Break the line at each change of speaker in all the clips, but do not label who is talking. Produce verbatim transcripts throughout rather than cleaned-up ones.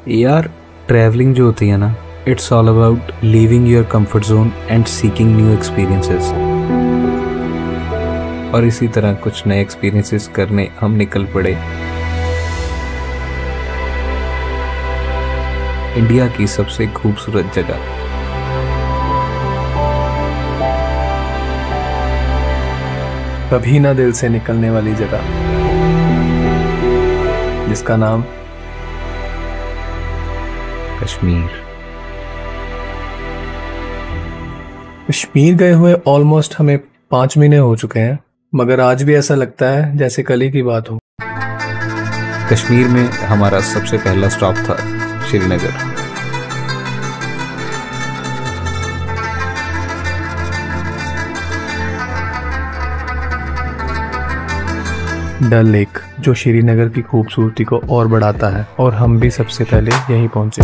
यार ट्रैवलिंग जो होती है ना, it's all about leaving your comfort zone and seeking new experiences. और इसी तरह कुछ नए एक्सपीरियंसेस करने हम निकल पड़े इंडिया की सबसे खूबसूरत जगह।
कभी ना दिल से निकलने वाली जगह जिसका नाम
कश्मीर।
कश्मीर गए हुए ऑलमोस्ट हमें पाँच महीने हो चुके हैं, मगर आज भी ऐसा लगता है जैसे कल ही की बात हो।
कश्मीर में हमारा सबसे पहला स्टॉप था श्रीनगर।
डल लेक जो श्रीनगर की खूबसूरती को और बढ़ाता है, और हम भी सबसे पहले यहीं पहुंचे।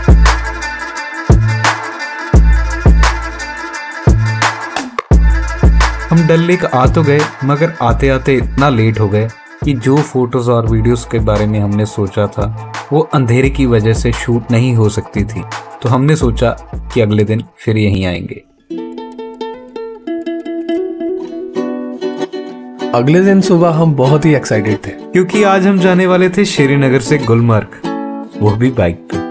हम डल लेक आ तो गए, मगर आते आते इतना लेट हो गए कि जो फोटोज और वीडियोस के बारे में हमने सोचा था वो अंधेरे की वजह से शूट नहीं हो सकती थी। तो हमने सोचा कि अगले दिन फिर यहीं आएंगे।
अगले दिन सुबह हम बहुत ही एक्साइटेड थे,
क्योंकि आज हम जाने वाले थे श्रीनगर से गुलमर्ग, वो भी बाइक पे।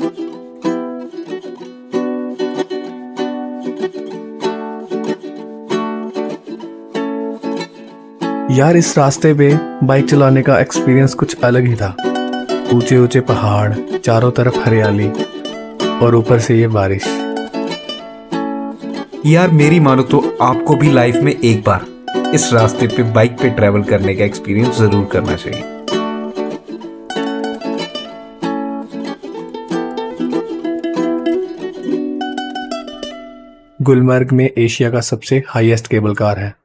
यार इस रास्ते पे बाइक चलाने का एक्सपीरियंस कुछ अलग ही था। ऊंचे ऊंचे पहाड़, चारों तरफ हरियाली, और ऊपर से ये बारिश।
यार मेरी मानो तो आपको भी लाइफ में एक बार इस रास्ते पे बाइक पे ट्रैवल करने का एक्सपीरियंस जरूर करना चाहिए।
गुलमर्ग में एशिया का सबसे हाईएस्ट केबल कार है।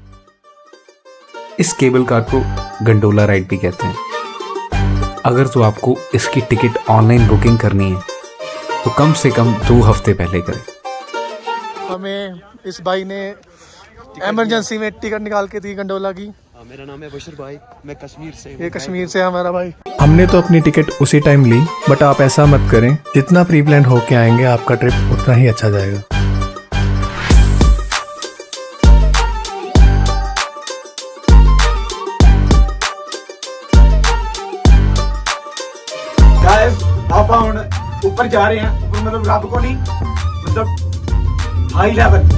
इस केबल कार को गंडोला राइड भी कहते हैं। अगर तो आपको इसकी टिकट ऑनलाइन बुकिंग करनी है तो कम से कम दो हफ्ते पहले करें।
हमें इस भाई ने इमरजेंसी में टिकट निकाल के दी गंडोला की।
मेरा नाम है बशीर भाई, मैं कश्मीर से।
ये कश्मीर से हमारा भाई।
हमने तो अपनी टिकट उसी टाइम ली, बट आप ऐसा मत करें। जितना प्री प्लान होके आएंगे आपका ट्रिप उतना ही अच्छा जाएगा।
गाइस आप हम ऊपर जा रहे हैं, ऊपर मतलब रब को नहीं, मतलब हाई लेवल।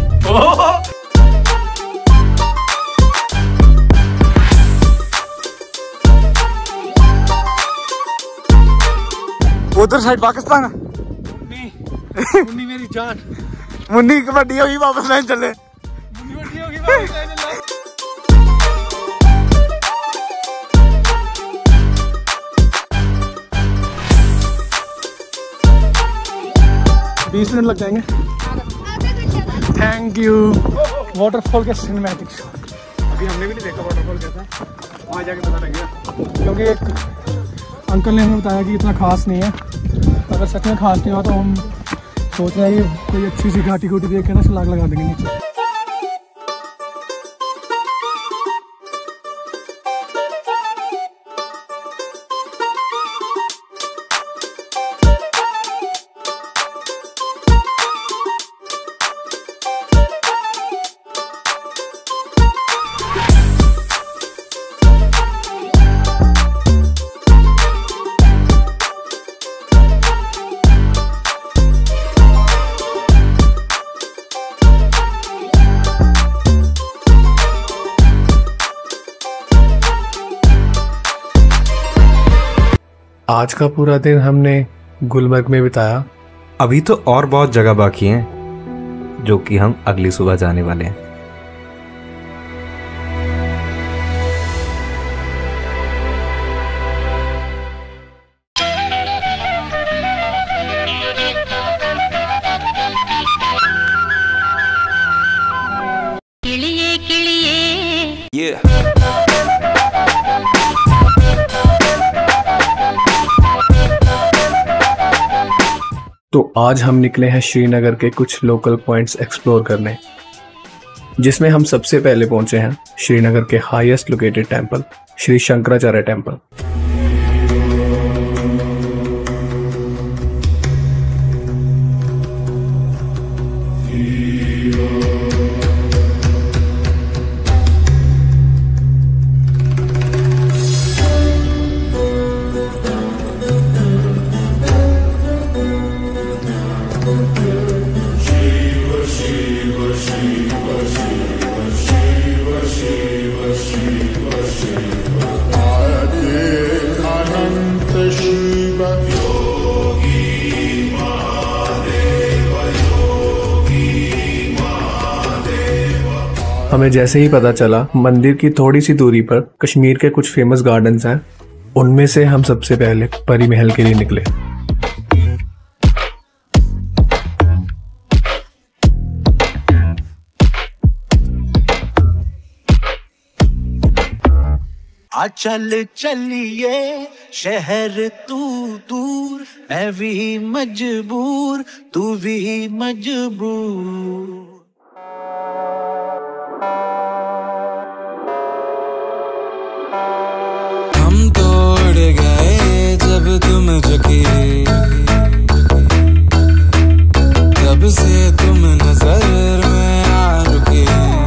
उधर साइड पाकिस्तान।
मुन्नी मुन्नी मेरी जान,
मुन्नी कबड्डी होगी वापस लाइन चले।
मुन्नी कबड्डी होगी वापस लाइन चले।
बीस मिनट लग जाएंगे। Thank you. वाटरफॉल के सिनेमैटिक शॉट
अभी हमने भी नहीं देखा वाटरफॉल कैसा, वहाँ जाके पता लगेगा।
क्योंकि एक अंकल ने हमें बताया कि इतना खास नहीं है। अगर सच में खास नहीं हुआ तो हम सोच रहे हैं कि कोई अच्छी सी घाटी घूटी देख के ना छलांग लगा देंगे नीचे।
आज का पूरा दिन हमने गुलमर्ग में बिताया।
अभी तो और बहुत जगह बाकी हैं जो कि हम अगली सुबह जाने वाले हैं।
किलिए किलिए
yeah.
तो आज हम निकले हैं श्रीनगर के कुछ लोकल पॉइंट्स एक्सप्लोर करने, जिसमें हम सबसे पहले पहुंचे हैं श्रीनगर के highest located temple Shri Shankaracharya temple. हमें जैसे ही पता चला मंदिर की थोड़ी सी दूरी पर कश्मीर के कुछ फेमस गार्डन्स हैं, उनमें से हम सबसे पहले परी महल के लिए निकले।
आ चल चलिए शहर तू दूर, मैं भी मजबूर तू भी मजबूर। हम तोड़ गए जब तुम झुके, तब से तुम नजर में आ रुके।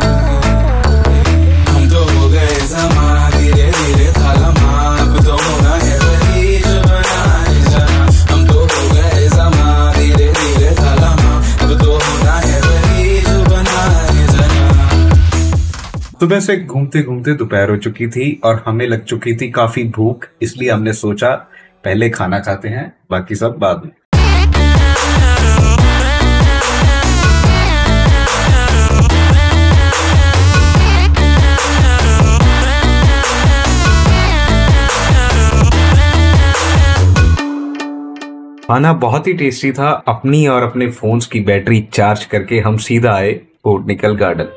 हम तो हो गए समा धीरे धीरे थालमा, अब तो होना है वही जो बनाए जाना। हम तो हो गए समा धीरे धीरे थालमा, अब तो होना है वही जो बनाए जाना।
सुबह से घूमते घूमते दोपहर हो चुकी थी और हमें लग चुकी थी काफी भूख, इसलिए हमने सोचा पहले खाना खाते हैं, बाकी सब बाद में। खाना बहुत ही टेस्टी था। अपनी और अपने फोन्स की बैटरी चार्ज करके हम सीधा आए बोटनिकल गार्डन।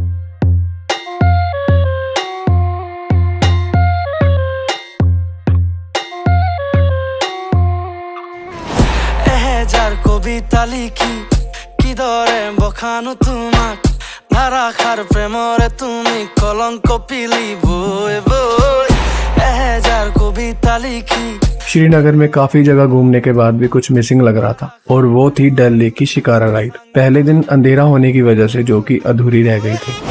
তালিকি কি দরে বখানো তোমাক ধারাখার প্রেমরে তুমি কলঙ্ক পিলি বই বই এহাজার কবিতা লিখি।
श्रीनगर में काफी जगह घूमने के बाद भी कुछ मिसिंग लग रहा था और वो थी डल लेक की शिकारा राइड। पहले दिन अंधेरा होने की वजह से जो कि अधूरी रह गई थी।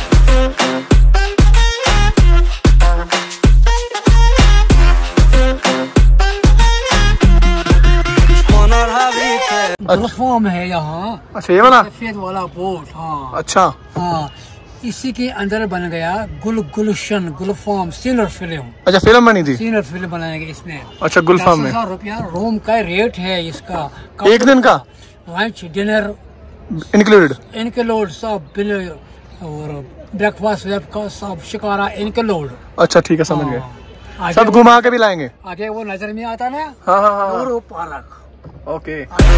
गुलफाम है यहाँ।
अच्छा, ये वाला
सफेद वाला बोट। हाँ
अच्छा
हाँ, इसी के अंदर बन गया गुल गुलशन गुलफाम सीनर फिल्म।
अच्छा, फिल्म बनी थी,
सीनर फिल्म बनाएंगे इसमें।
अच्छा, गुलफाम में
हजार रुपया रूम का रेट है इसका।
एक दिन का
लंच डिनर
इंक्लूडेड
इंक्लूड सब बिल और ब्रेकफास्ट वेब का सब शिकारा इंक्लूड।
अच्छा ठीक है, समझ गए।
आगे
सब घुमा के भी लाएंगे।
आगे वो नजर में आता ना।
हाँ हाँ हाँ,
और वो पार्क।
ओके।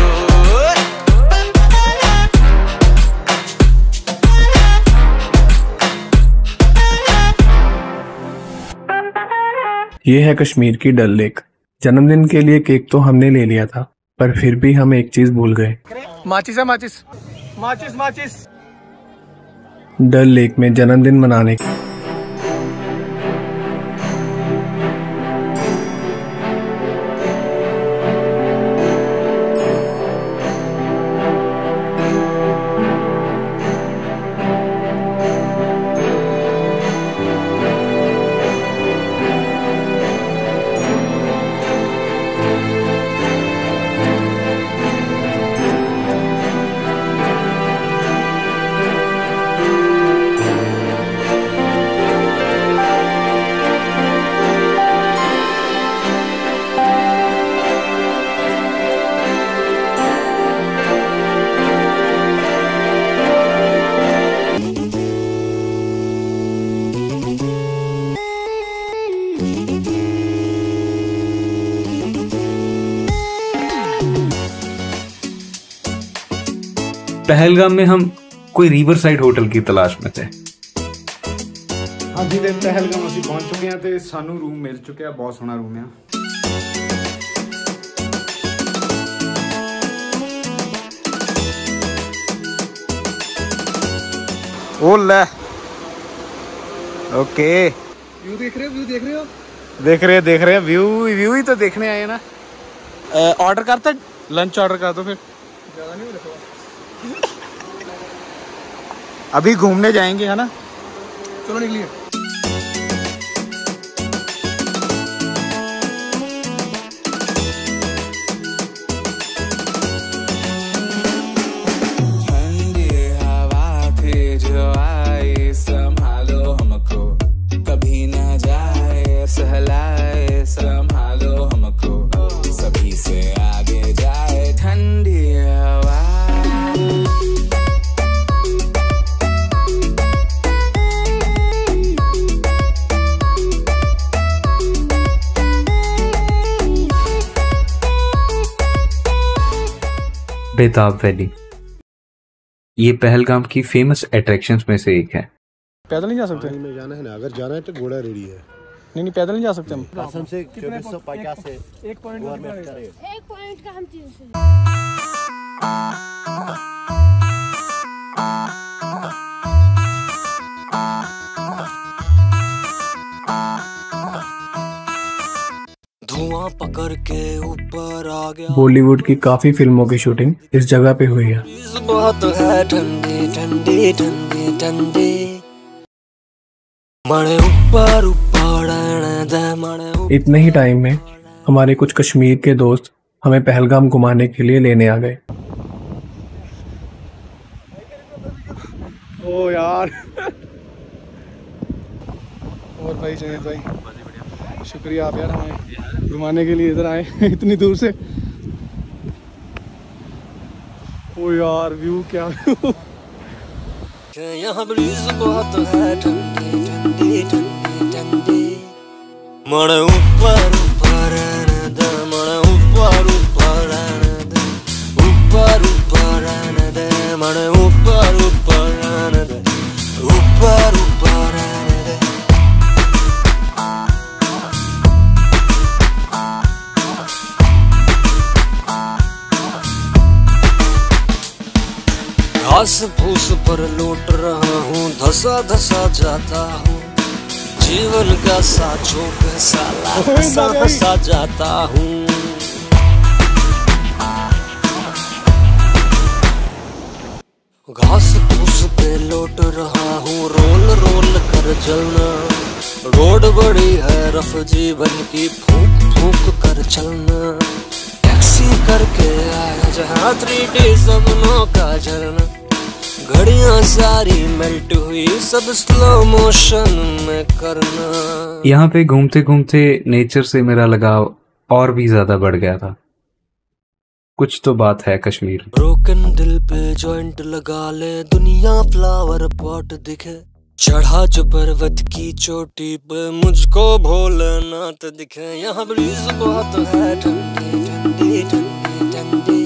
ये है कश्मीर की डल लेक। जन्मदिन के लिए केक तो हमने ले लिया था, पर फिर भी हम एक चीज भूल गए।
माचिस है, माचिस माचिस माचिस।
डल लेक में जन्मदिन मनाने की
पहलगाम में हम कोई रिवर साइड होटल की तलाश में थे।
हाँ जी, तो पहलगाम ਅਸੀਂ पहुंच चुके हैं तो सानू रूम मिल चुका है। बहुत सोहना रूम है। ओ ले, ओके।
व्यू देख रहे हो? व्यू देख रहे हो?
देख रहे देख रहे व्यू व्यू ही तो देखने आए ना। ऑर्डर करता, लंच ऑर्डर कर दो फिर।
ज्यादा नहीं रखो,
अभी घूमने जाएंगे है ना।
चलो निकलिए।
ठंडी हवा थी जो आई संभालो हमको, कभी न जाए सहलाए संभालो हमको। सब
बेताब वैली। ये पहलगाम की फेमस अट्रैक्शंस में से एक है।
पैदल नहीं जा सकते?
में जाना है ना, अगर जाना है तो घोड़ा रेडी है।
नहीं नहीं पैदल नहीं जा सकते हम।
कसम से चौबीस सौ पचास से
एक पॉइंट
एक पॉइंट का हम तीन सौ।
धुआं पकड़ के ऊपर आ गया।
बॉलीवुड की काफी फिल्मों की शूटिंग इस जगह पे हुई है।
बहुत है ठंडी ठंडी ठंडी ठंडी मणे ऊपर ऊपर मणे।
इतने ही टाइम में हमारे कुछ कश्मीर के दोस्त हमें पहलगाम घुमाने के लिए लेने आ गए।
ओ यार और भाई जनेत भाई शुक्रिया आप यार हमें घुमाने के लिए इधर आए इतनी दूर से। ओ यार व्यू क्या व्यू।
यहाँ ब्रीज बहुत है ठंडी ठंडी ठंडी ठंडी मणे ऊपर ऊपर दे मणे ऊपर ऊपर दे ऊपर ऊपर दे मणे ऊपर ऊपर दे ऊपर ऊपर दे। घास फूस पर लौट रहा हूँ, धसा धसा जाता हूँ, जीवन का साँचों पे साला हंसा हंसा जाता हूँ। घास फूस पे लौट रहा हूँ, रोल रोल कर चलना, रोड बड़ी है रफ जीवन की, फूक फूक कर चलना, टैक्सी करके आया जहाँ थ्री डी सपनों का झरना, घड़ियां सारी मेल्ट हुई सब स्लो मोशन में करना।
यहाँ पे घूमते घूमते नेचर से मेरा लगाव और भी ज्यादा बढ़ गया था। कुछ तो बात है कश्मीर।
ब्रोकन दिल पे जॉइंट लगा ले, दुनिया फ्लावर पॉट दिखे, चढ़ा जो पर्वत की चोटी पे मुझको भोलेनाथ दिखे। यहाँ ब्रीज बहुत है ठंडी ठंडी ठंडी ठंडी।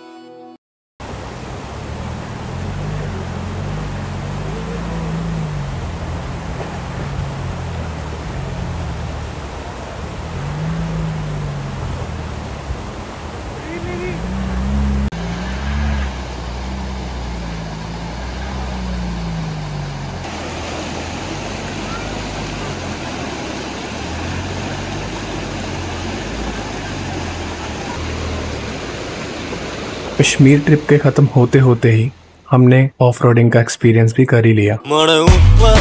कश्मीर ट्रिप के खत्म होते होते ही हमने ऑफ रोडिंग का एक्सपीरियंस भी कर ही लिया।
मणे ऊपर